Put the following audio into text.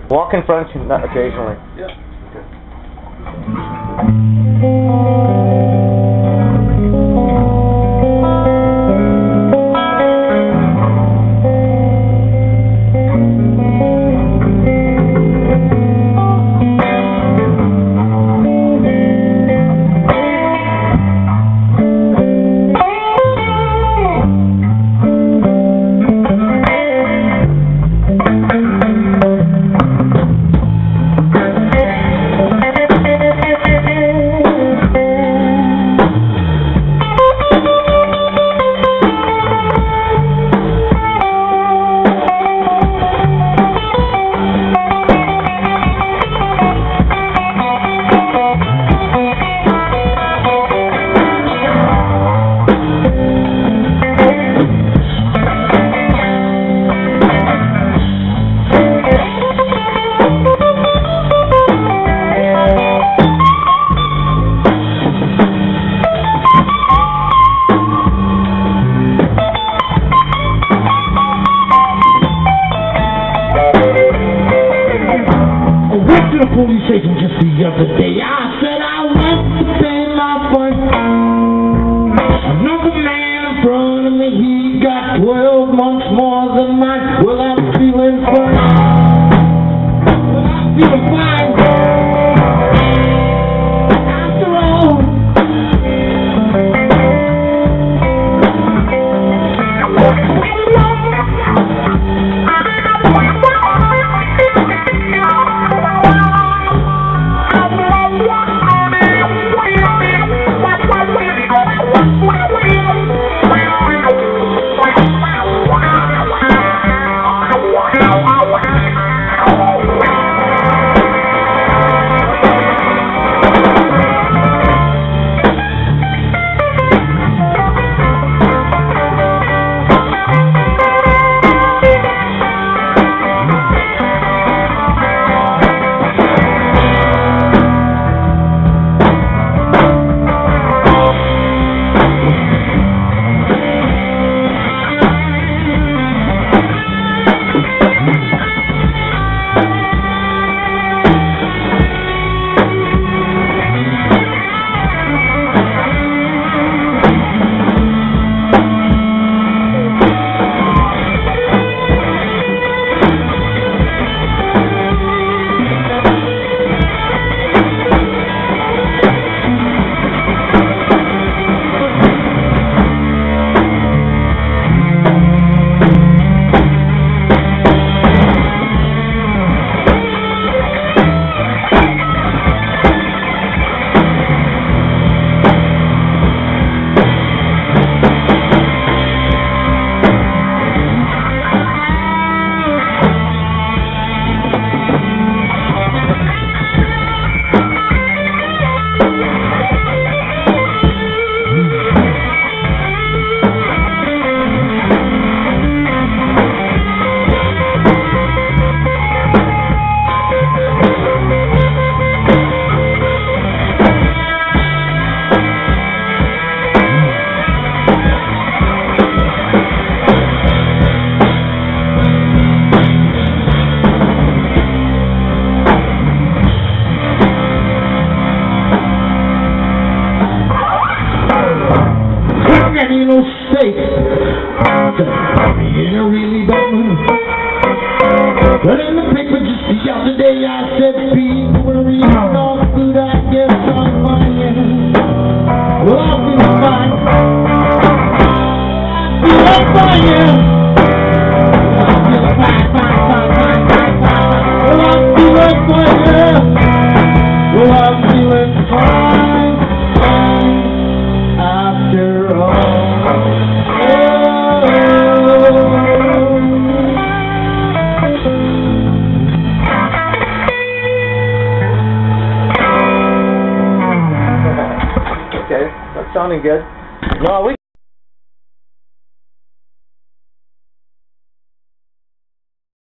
Walk in front occasionally. Yeah. The police station just the other day. I said I went to pay my fine. Another man in front of me, he got 12 months more than mine. Well, I'm feeling fine. Well, I'm feeling fine. After all, no safe. In a really bad mood. But in the paper just the other day I said people were reading all good, I guess I'm fine. Well, I'll be fine. I'll be fine. I'll be fine. Well, I'm feeling fine. Well, I'm feeling fine. After all. Okay, that's sounding good. No, we